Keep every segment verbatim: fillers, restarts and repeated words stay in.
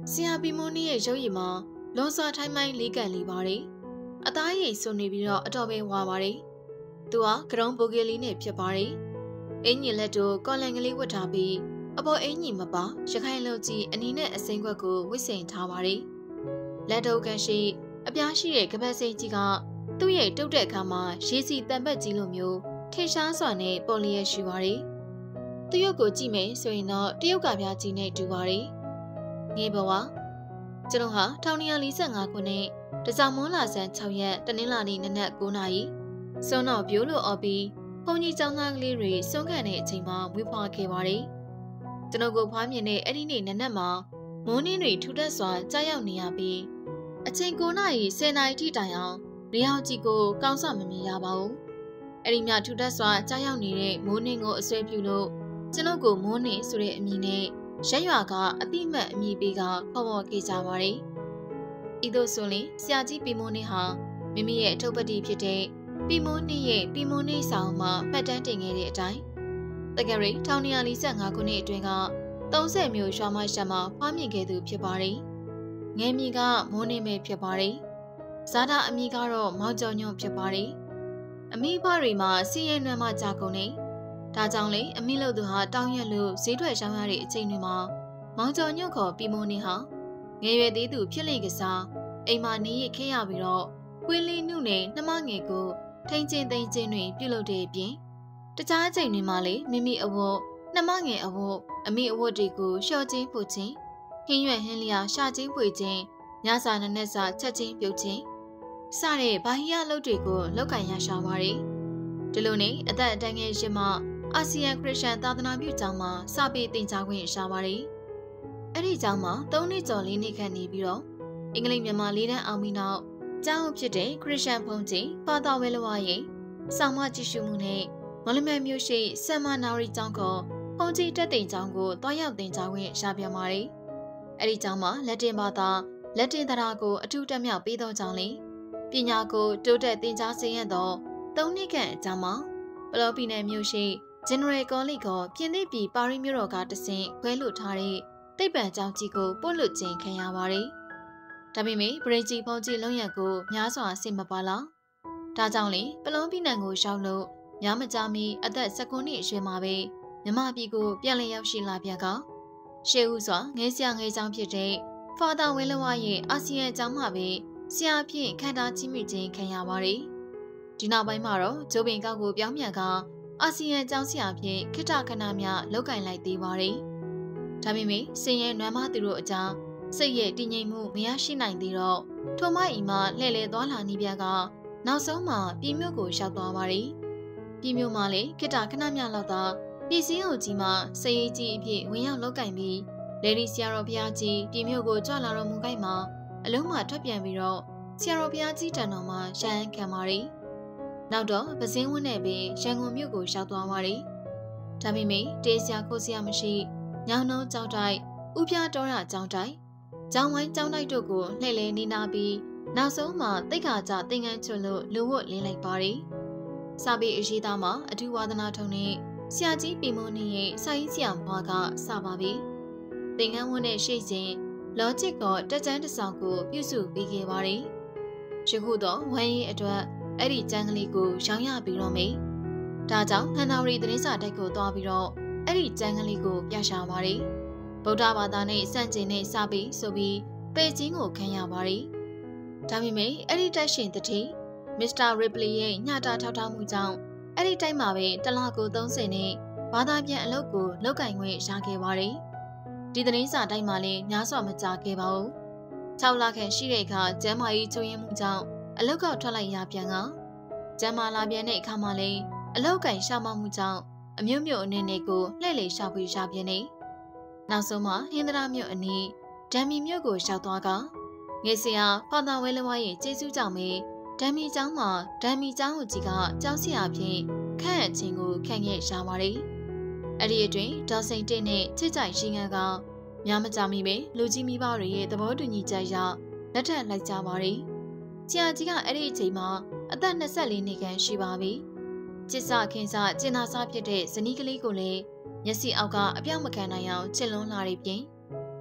ဆရာပီမိုနီရဲ့ရုပ်ရည်မှာလွန်စွာထိုင်းမိုင်းလေးကန်လေးပါတယ်။အသားရည်စွနေပြီးတော့အတော်ပဲဝါပါတယ်။သူဟာကရုံးဘိုဂီလီနဲ့ဖြစ်ပါတယ်။အင်ကြီးလက်တို့ကော်လန်ကလေးဝတ်ထားပြီးအပေါ်အင်ကြီးမပါရခိုင်လုံကြီးအနီနဲ့အစိမ်းခွက်ကိုဝစ်ဆင်ထားပါတယ်။လက်တုပ်ကန်ရှိအပြားရှိတဲ့ကပတ်စိမ်းကြီးကသူ့ရဲ့တုတ်တဲ့အခါမှာရေစီတံပတ်ကြီးလိုမျိုးထင်ရှားစွာနဲ့ပေါ်လျက်ရှိပါတယ်။သူ့ရုပ်ကိုကြည့်မယ်ဆိုရင်တော့တရုတ်ကပြားကြီးနဲ့တူပါတယ်။ငေးဘဝကျွန်တော်ဟာ၁၉၄၅ခုနှစ်တစောင်းမွန်းလာဆန်း၆ရက်တနင်္လာနေ့နနက်၉နာရီစွန်းတော်ပြိုးလို့អော်ပြီးဘုန်းကြီးကျောင်းသားကလေးတွေစွန့်ခံတဲ့အချိန်မှာဝေးဖွာခဲ့ပါတယ်။ကျွန်တော်ကိုဖွားမြင်တဲ့အဲ့ဒီနေ့နနက်မှာမိုးနှင်းတွေထူထပ်စွာကြားရောက်နေရပြီးအချိန်၉နာရီ၁၀နာရီထိတိုင်အောင်နေအောင်ကြီးကိုကောင်းစွာမမြင်ရပါဘူး။အဲ့ဒီမြထူထပ်စွာကြားရောက်နေတဲ့မိုးနှင်းကိုအဆွဲပြုလို့ကျွန်တော်ကိုမိုးနှင်းဆိုတဲ့အမည်နဲ့ရက်ရွာကအတိမတ်အမည်ပေးကခေါ်ဝေါ်ခဲ့ကြပါတယ်။ဤသို့ဆိုရင်ဆရာကြီးပီမိုးနှင်းဟာမိမိရဲ့အထုပ်ပတိဖြစ်တဲ့ပီမိုးနှင်းရဲ့ပီမိုးနှင်းဆောင်မှာမှတ်တမ်းတင်ခဲ့တဲ့အတိုင်းတက္ကရီ၁၉၄၅ခုနှစ်အတွင်းက၃၀မျိုးရွာမရှမ်းမှာဖွားမြင်ခဲ့သူဖြစ်ပါတယ်။ငယ်မြီကမိုးနှင်းပဲဖြစ်ပါတယ်။ဇာတာအမည်ကတော့မောင်ကျော်ညွန့်ဖြစ်ပါတယ်။အမိဘတွေမှာစီးရဲနွမ်းမကြကုန်နေဒါကြောင့်လေအမိလို့သူဟာတောင်းရက်လို့ဈေးထွက်ရှောင်းရတဲ့အချိန်တွေမှာမောင်ကျော်ညွန့်ခေါ်ပီမိုးနှင်းဟာငယ်ရွယ်သေးသူဖြစ်လေကစားအိမ်မှာနေရခဲ့ရပြီးတော့ကွင်းလေးနှုတ်နဲ့နှမငယ်ကိုထိန်ချင်းသိန်းချင်းတွေပြုလုပ်တဲ့အပြင်တခြားအချိန်တွေမှာလေမိမိအဝတ်နှမငယ်အဝတ်အမိအဝတ်တွေကိုလျှော့ချင်းဖုတ်ချင်းဟင်းရွက်ဟင်းလျာရှာချင်းဖွေချင်းညစာနနက်စာချက်ချင်းပြုတ်ချင်းစတဲ့ဘာဟိယလုပ်တွေကိုလောက်ကင်ရရှာပါတယ်ဒီလိုနဲ့အသက်အတန်းငယ်ရှင်မှအာဆီယံခရစ်ယာန်သာသနာပြုကျောင်းမှာစပေးသင်ကြားခွင့်ရှာပါတယ်။အဲ့ဒီကျောင်းမှာ၃နှစ်ကျော်၄နှစ်ခန့်နေပြီးတော့အင်္ဂလိပ်မြန်မာလေးတန်းအောင်ပြီးနောက်ကျောင်းဖြစ်တဲ့ခရစ်ယာန်ဘုန်းကြီးဖာသာဝဲလဝရဲ့ဆောင်းမကြည့်ရှုမှုနဲ့မော်လမြိုင်မြို့ရှိဆမ်မာနာရီကျောင်းကဘုန်းကြီးတက်တိန်ကျောင်းကိုတွားရောက်သင်ကြားခွင့်ရှာပြန်ပါတယ်။အဲ့ဒီကျောင်းမှာလက်တင်ဘာသာလက်တင်တရားကိုအထူးတက်မြောက်ပေးသောကြောင့်လေပညာကိုတိုးတက်သင်ကြားစေရသော၃နှစ်ခန့်အကြာမှာပလော်ပီနယ်မြို့ရှိ General College ကပြင်သစ်ပြည်ပါရီမြို့တော်ကတဆင့်ခွဲလွတ်ထားတဲ့တိပ်ပံကျောင်းကြီးကိုပို့လွတ်ခြင်းခံရပါတယ်။ဒါပေမဲ့ပရိကြီးဖုန်ကြီးလုံးရကိုများစွာဆင်မပါလား။ဒါကြောင့်လေပလောပြည်နယ်ကိုရောက်လို့ညမကြမီအသက်၁၉နှစ်အရွယ်မှာပဲမြမပြည်ကိုပြန်လည်ရောက်ရှိလာပြန်ကရှေးဦးစွာငယ်ဆရာငယ်ကျောင်းဖြစ်တဲ့ဖာသာဝဲလဝရဲ့အာဆီယံကျောင်းမှာပဲဆရာဖြင့်ခံထားကြီးမိခြင်းခံရပါတယ်။ဒီနောက်ပိုင်းမှာတော့ဂျိုးပင်ကောက်ကိုပြောင်းပြန်ကအာဆီယံကျောင်းဆရာဖြင့်ခိတ္တခဏများလောက်ကင်လိုက်သေးပါတယ်။ဒါပေမဲ့စင်ရဲ့နွမ်းမသူတို့အကြောင်းစိတ်ရဲ့တည်ငြိမ်မှုမရရှိနိုင်သေးတော့ထိုမအီမှာလှည့်လည်သွားလာနေပြန်ကနောက်ဆုံးမှာပြည်မြို့ကိုရောက်သွားပါတယ်။ပြည်မြို့မှာလေခိတ္တခဏများလောက်သာပြည်စည်းအောင်ကြီးမှာစရိတ်ကြီးအဖြစ်ဝင်ရောက်လောက်ကင်ပြီးလေဒီဆရာတော်ဘုရားကြီးပြည်မြို့ကိုကြွလာတော်မူခိုက်မှာအလုံးမှထွက်ပြန်ပြီးတော့ဆရာတော်ဘုရားကြီးတန်တော်မှာရဟန်းခံပါတယ်။နောက်တော့ပစင်းဝင်းနဲ့ပဲရန်ကုန်မြို့ကိုရောက်သွားပါတယ်။ဒါပေမဲ့တေးဆရာခိုးဆရာမရှိညောင်နှုံးကြောက်တိုက်ဥပြတော်ရကြောင်းတိုက်ကျောင်းဝိုင်းကျောင်းတိုက်တို့ကိုလှည့်လည်နေနာပြီးနောက်ဆုံးမှာတိတ်ခါကြသင်္ကန်းချွတ်လို့လူဝတ်လင်းလိုက်ပါတယ်။စာပေအရေးသားမှာအထူးဝါဒနာထုံနဲ့ဆရာကြီးပီမိုးနှင်းရဲ့စာရေးဆရာမွားကစပါပြီ။သင်္ကန်းဝတ်နဲ့ရှိစဉ်လောဂျစ်ကတက်ကြမ်းတစ်ဆောင်ကိုပြုစုပေးခဲ့ပါတယ်။ယခုတော့ဝမ်းရေးအတွက်အဲ့ဒီကျန်းကလေးကိုရောင်းရပြီးတော့မေ။ဒါကြောင့်ဟန်နာရီသတင်းစာတိုက်ကိုသွားပြီးတော့အဲ့ဒီကျန်းကလေးကိုပြရှာပါတယ်။ဗုဒ္ဓဘာသာနဲ့စန့်ကျင်တဲ့စာပေဆိုပြီးပေကျင်းကိုခံရပါတယ်။ဒါပေမဲ့အဲ့ဒီတိုက်ရှင်တတိမစ္စတာရစ်ပလီရဲ့ညတာထောက်ထားမှုကြောင့်အဲ့ဒီတိုက်မှာပဲတလကို၃၀နဲ့ဘာသာပြန်အလုပ်ကိုလောက်ကင်ခွင့်ရခဲ့ပါတယ်။ဒီသတင်းစာတိုက်မှာလည်းများစွာမကြခဲ့ပါဘူး။၆လခန့်ရှိတဲ့အခါကျမ်းမာရေးချိုးယင်းမှုကြောင့်အလောက်ကထွက်လိုက်ရပြန်ကကျမ်းမာလာပြန်တဲ့အခါမှာလည်းအလောက်ကင်ရှာမမှုကြောင့်အမျိုးမျိုးအနေနဲ့ကိုလှည့်လေရှာဖွေရှာပြန်နေနောက်ဆုံးမှာဟင်္ဒရာမြို့အနီးဒမ်မီမြို့ကိုရောက်သွားကငယ်ဆရာဖာသာဝဲလဝါရဲ့ကျေးဇူးကြောင့်ပဲဒမ်မီကျောင်းမှာဒမ်မီကျောင်းကိုကြီးကကျောင်းဆရာဖြင့်ခန့်အပ်ခြင်းကိုခံခဲ့ရပါတယ်။အဲ့ဒီအတွင်းဒေါ်စိန်တက်နဲ့ချစ်ကြိုက်ရှင်ငန်းကများမကြမီပဲလူကြီးမိဘတွေရဲ့သဘောတူညီချက်အရလက်ထပ်လိုက်ကြပါတယ်။ဆရာကြီးကအဲ့ဒီအချိန်မှာအသက်၂၄နှစ်ခန့်ရှိပါပြီ။ချစ်စခင်စကျင်နာစားဖြစ်တဲ့ဇနီးကလေးကိုလည်းမျက်စိအောက်ကအပြောင်းမခံနိုင်အောင်ချစ်လွန်းလာတဲ့ပြင်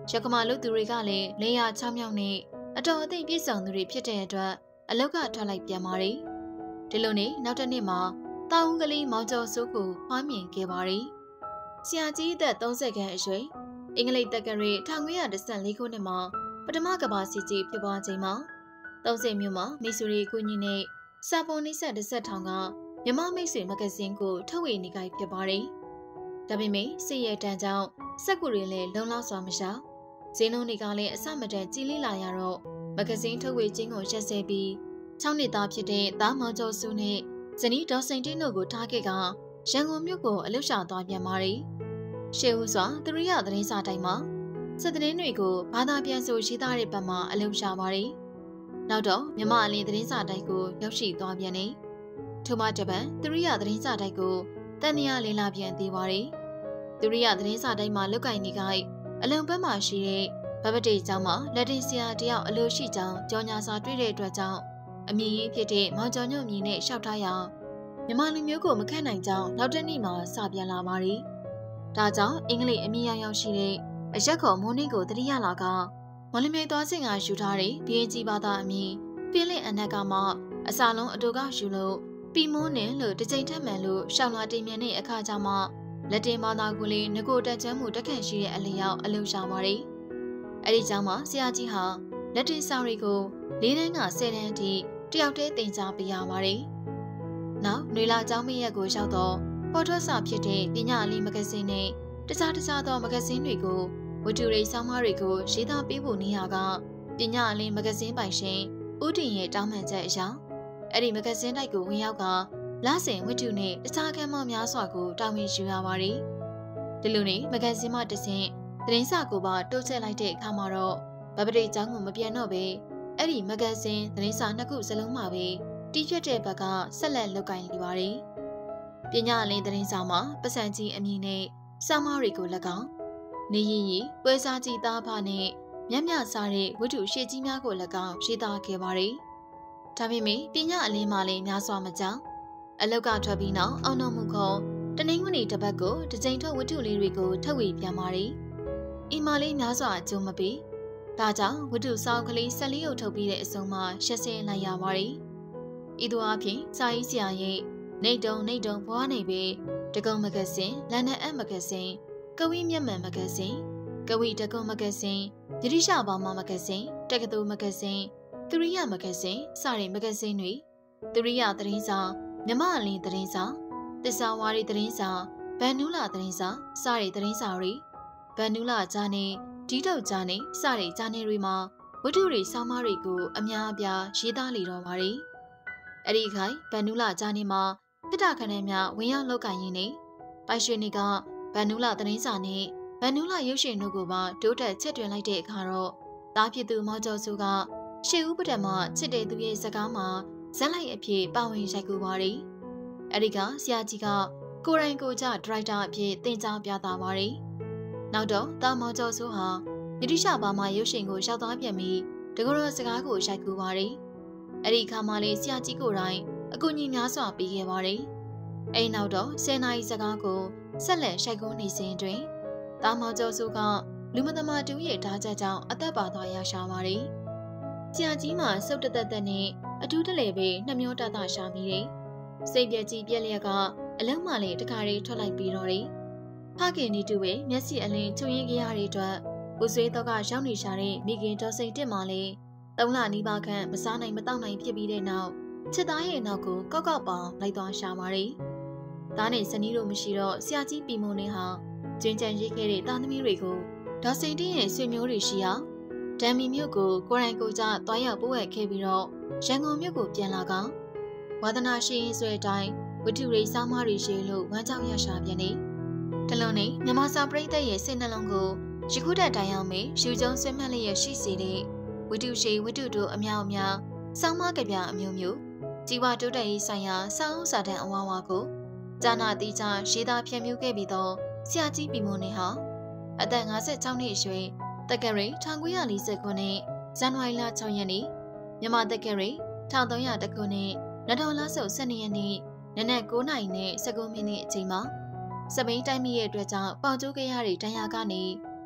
ရကမာလူသူတွေကလည်းလေယာချောင်းမြောင်းနဲ့အတော်အသင့်ပြည့်စုံသူတွေဖြစ်တဲ့အတွက်အလောက်ကထွက်လိုက်ပြန်ပါတယ်။ဒီလိုနဲ့နောက်တစ်နေ့မှာတာဝန်ကလေးမောင်ကျော်စိုးကိုဖွားမြင်ခဲ့ပါတယ်။ဆရာကြီးအသက်သုံးဆယ်ခန့်အရွယ်အင်္ဂလိပ်တက္ကရာ၁၉၁၄ခုနှစ်မှာပထမကမ္ဘာစစ်ကြီးဖြစ်ပွားချိန်မှာသုံးဆယ်မြို့မှာမီဆူရီကူညီနဲ့စာပုံနှိစက်တစ်ဆက်ထောင်ကမြမမိတ်ဆွေမဂဇင်းကိုထုတ်ဝေနေကြဖြစ်ပါတယ်။ဒါပေမဲ့စစ်ရဲတန်းကြောင့်စက်ကူတွေလည်းလုံလောက်စွာမရဈေးနှုန်းတွေကလည်းအဆမတန်ကြီးလေးလာရတော့မဂဇင်းထုတ်ဝေခြင်းကိုရက်စဲပြီး၆နှစ်သားဖြစ်တဲ့သားမောင်ကျော်စုနဲ့ဇနီးဒေါ်စိန်တင်းတို့ကိုထားခဲ့ကရန်ကုန်မြို့ကိုအလုရှာသွားပြန်ပါတယ်။ရှေးဦးစွာသူရိယသတင်းစာတိုင်းမှာစစ်သတင်းတွေကိုဘာသာပြန်ဆိုရေးသားတဲ့ဘက်မှာအလုရှာပါတယ်။နောက်တော့မြမအလင်းသတင်းစာတိုင်းကိုရောက်ရှိသွားပြန်နေ။ထို့မှတပံသူရိယသတင်းစာတိုင်းကိုတန်မြာလေးလာပြန်သေးပါတယ်။သူရိယသတင်းစာတိုင်းမှာလုတ်ကင်နေကအလုံဘက်မှာရှိတဲ့ဘဘတိကျောင်းမှာလက်တင်ဆရာတယောက်အလိုရှိကြောင်းကြော်ညာစာတွေ့တဲ့အတွက်ကြောင့်အမည်ရင်းဖြစ်တဲ့မောင်ကျော်ညွန့်မြင်နဲ့ရှောက်ထားရအောင်မြမလူမျိုးကိုမခန့်နိုင်ကြောင်းနောက်တစ်နေ့မှာစပြန်လာပါတယ်။ဒါကြောင့်အင်္ဂလိပ်အမည်ရောင်ရောင်ရှိတဲ့အရက်ခေါ်မိုးနှင်းကိုတတိယလာကမော်လမြိုင်သွားစဉ်ကယူထားတဲ့ဘီအင်ဂျီဘာသာအမည်ပြင်းလင့်အနက်ကမှအစာလုံးအတူကယူလို့ပီမိုးနှင်းလို့တစ်ချိန်ထက်မှန်လို့ရှောင်းလာတင်မြန်တဲ့အခါကျမှလက်တင်ဘာသာကိုလေငကိုတက်ချမ်းမှုတက်ခန့်ရှိတဲ့အလျောက်အလုံရှာပါတယ်။အဲဒီကြောင့်မှဆရာကြီးဟာလက်တင်စာတွေကိုလေးတန်းကဆယ်တန်းအထိတယောက်တည်းသင်ကြားပေးရပါတယ်။နောက်နွေလာကျောင်းမရက်ကိုရောက်တော့ပေါ်ထွက်စာဖြစ်တဲ့ပညာလေးမဂဇင်းနဲ့တခြားတခြားသောမဂဇင်းတွေကိုဝတ္ထုရိပ်ဆောင်းပါးတွေကိုရေးသားပေးဖို့နေရာကပညာလေးမဂဇင်းပိုင်ရှင်ဦးတင်ရဲ့တောင်းပန်ချက်အရအဲ့ဒီမဂဇင်းတိုက်ကိုဝင်ရောက်ကလဆင်ဝတ္ထုနဲ့တခြားကမ်းမများစွာကိုတောင်းပန်ယူရပါတယ်။ဒီလိုနဲ့မဂဇင်းမှတဆင့်သတင်းစာကိုပါတိုးချဲ့လိုက်တဲ့အခါမှာတော့ဗပတိကျောင်းကိုမပြန်တော့ပဲအဲ့ဒီမဂဇင်းသတင်းစာနှစ်ခုစလုံးမှာပဲတီးပြတ်တဲ့ဘက်ကဆက်လက်လုပ်ကိုင်နေပါတယ်။ပညာလင်းသတင်းစာမှာပစံကြီးအမည်နဲ့စာမတွေကို၎င်းနေရင်ရီပွဲစားကြီးသားဖနဲ့မြတ်မြစားတဲ့ဝတ္ထုရှေ့ကြီးများကို၎င်းရေးသားခဲ့ပါတယ်။ဒါပေမဲ့ပညာအလင်းမှလည်းများစွာမကြောက်အလောက်ကထွက်ပြီးနောက်အောင်တော်မူခေါ်တနင်္ဂနွေတစ်ပတ်ကိုတကြိမ်ထုတ်ဝတ္ထုလေးတွေကိုထုတ်ဝေပြန်ပါတယ်။အီမာလေးများစွာအကျိုးမပေးဒါကြောင့်ဝတ္ထုစောင်းကလေး၁၄ရုပ်ထုတ်ပြီးတဲ့အဆုံးမှာရှက်စင်းလိုက်ရပါတယ်။ဤသို့အဖြစ်စာရေးဆရာရဲ့နေတုံနေတုံဘွားနေပြီတကုံမဂဇင်းလန်နအပ်မဂဇင်းကဝီမျက်မှန်မဂဇင်းကဝီတကုံမဂဇင်းဗြိတိရှဘာမမဂဇင်းတက္ကသိုလ်မဂဇင်းသူရိယမဂဇင်းစတဲ့မဂဇင်းတွေသူရိယသတင်းစာမြမအလင်းသတင်းစာတစ္ဆာဝါရီသတင်းစာဗန်နူလာသတင်းစာစတဲ့သတင်းစာတွေဗန်နူလာဂျာနေဒီတုတ်ဂျာနေစတဲ့ဂျာနေတွေမှာဝတ္ထုတွေဆောင်းပါးတွေကိုအများအပြားရေးသားလေတော့ပါတယ်။အဲ့ဒီခိုင်ဗန်နူလာဂျာနေမှာတိတခဏများဝင်ရောက်လောက်ကင်ရင်းနေပိုင်ရွှေနေကဗန်နူလာသတင်းစာနဲ့ဗန်နူလာရုပ်ရှင်တို့ကိုပါတိုးတက်ချက်တွင်လိုက်တဲ့အခါတော့တားဖြစ်သူမောင်ကျော်စုကရှေ့ဦးပထမချစ်တဲ့သူရဲ့စကားမှာဇက်လိုက်အဖြစ်ပါဝင်ရိုက်ကူပါတယ်။အဲဒီကဆရာကြီးကကိုရိုင်းကိုကြဒရိုက်တာအဖြစ်သင်ကြားပြသပါတယ်။နောက်တော့တာမောင်ကျော်စုဟာဗြိတိရှဘာမှရုပ်ရှင်ကိုရောက်သွားပြန်ပြီးတကူတော်စကားကိုရိုက်ကူပါတယ်။အဲဒီခါမှလေးဆရာကြီးကိုယ်တိုင်အကူအညီများစွာပေးခဲ့ပါတယ်။အဲဒီနောက်တော့ဆယ်နာရီစကားကိုဆက်လက်ရိုက်ကူနေစဉ်တွင်တာမောင်ကျော်စုကလူမသမားတူရဲ့ဓာတ်ချက်ကြောင့်အသက်ပါသွားရရှာပါတယ်။ဆရာကြီးမှစုတ်တသက်သက်နဲ့အထူးတလေပဲနှမျောတတရှာမိတယ်။စိတ်ပြက်ကြီးပြက်လျက်ကအလုံးမလေးတခါလေးထွက်လိုက်ပြီးတော့တယ်။ဖခင်ဒီတူပဲမျက်စိအလင်းချွင်ရင်ကြရတဲ့အတွက်ကိုဆွေးတော့ကရောက်နေရှာတဲ့မိခင်တော်စိန်တက်မှလည်းသုံးလနီးပါးခန့်မစားနိုင်မတောက်နိုင်ဖြစ်ပြီးတဲ့နောက်ချစ်သားရဲ့နောက်ကိုကောက်ကောက်ပေါင်လိုက်သွားရှာပါတယ်။သားနဲ့ဇနီးတို့မရှိတော့ဆရာကြီးပီမုံနေဟာကျင်းကျန်ရေးခဲ့တဲ့သားသမီးတွေကိုဒေါ်စိန်တင်းရဲ့ဆွေမျိုးတွေရှိအောင်ဒမ်မီမြို့ကိုကိုရိုင်းကိုကြသွားရောက်ပို့ဝဲခဲ့ပြီးတော့ရန်ကုန်မြို့ကိုပြန်လာကဝါသနာရှိရင်ဆွဲတိုင်းဝတ္ထုရိပ်ဆောင်းပါးတွေရှိလို့ဝမ်းကြောင်းရရှာပြန်နေတလုံးနဲ့မြမစာပရိသတ်ရဲ့စိတ်နှလုံးကိုရခုတက်တိုင်အောင်မေရှူကျုံဆွဲမှတ်လျက်ရှိစေတဲ့ဝတ္ထုရှိဝတ္ထုတို့အများအများဆောင်းပါးကြပြအမျိုးမျိုးជីဝတိုးတက်ရေးဆိုင်ရာစာအုပ်စာတမ်းအဝါဝါကိုဂျာနာတိကျရေးသားဖြန့်ဖြူးခဲ့ပြီးတော့ဆရာကြီးပီမွန်နေဟာအသက်၅၆နှစ်အရွယ်တက္ကရာ၁၉၄၀ခုနှစ်ဇန်နဝါရီလ၆ရက်နေ့မြန်မာတက္ကရာ၁၃၀၁ခုနှစ်နဒေါ်လဆုပ်၁၂ရက်နေ့နနက်၉နာရီနဲ့၁၉မိနစ်အချိန်မှာစပိန်တိုင်းပြည်ရဲ့အတွက်ကြောင့်ပေါင်ကျိုးကြရတဲ့တန်ရာကနေ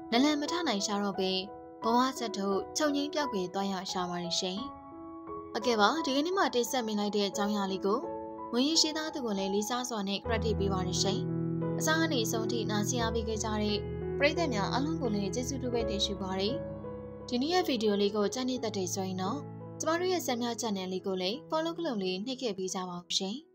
နလန်မထနိုင်ရှာတော့ပဲဘဝဆက်ထုတ်ချုပ်ငိမ့်ပြောက်ပြေသွားရရှာပါရရှင်။ဟုတ်ကဲ့ပါဒီကနေ့မှတိတ်ဆက်မိလိုက်တဲ့အကြောင်းအရာလေးကိုငွေရရှိသားသူကိုလည်းလေးစားစွာနဲ့ credit ပေးပါရရှင်။အစားအနေအဆုံးထိနားဆင်အားပေးခဲ့ကြတဲ့ပရိသတ်များအားလုံးကိုလည်းကျေးဇူးတူပဲတင်ရှိပါရစေ။ဒီနေ့ရဲ့ဗီဒီယိုလေးကိုကြိုက်နေတဲ့တဲ့ဆိုရင်တော့ကျမတို့ရဲ့ဆက်များ channel လေးကိုလည်း follow လုပ်လေးနှိပ်ခဲ့ပေးကြပါဦးရှင်။